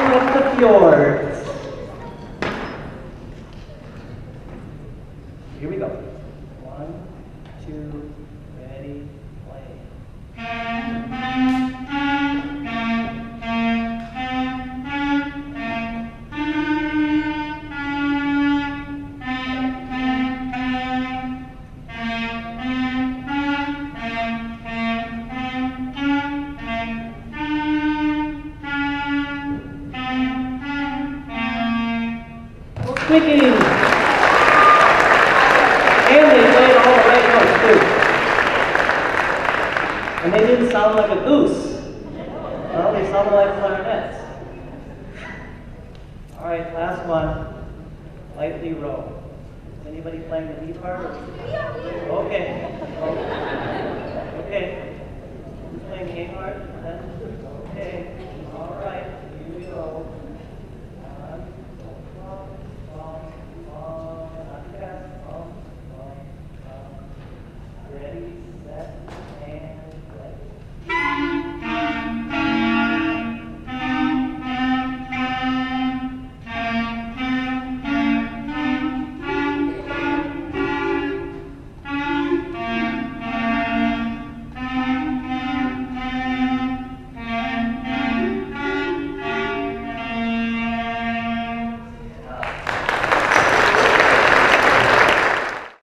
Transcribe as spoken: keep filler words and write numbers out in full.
Song of the Fjords. Here we go. One, two, ready, play. Squeaking. And they played all the right notes too. And they didn't sound like a goose. Well, they sounded like clarinets. All right, last one. Lightly row. Is anybody playing the lead part? Okay. Okay.